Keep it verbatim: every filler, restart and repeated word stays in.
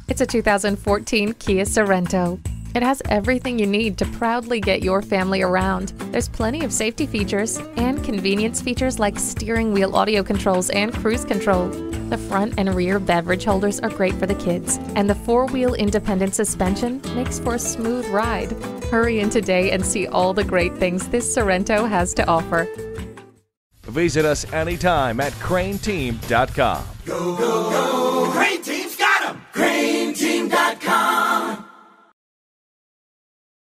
It's a two thousand fourteen Kia Sorento. It has everything you need to proudly get your family around. There's plenty of safety features and convenience features like steering wheel audio controls and cruise control. The front and rear beverage holders are great for the kids, and the four-wheel independent suspension makes for a smooth ride. Hurry in today and see all the great things this Sorento has to offer. Visit us anytime at crain team dot com. Go, go, go, Crain Team!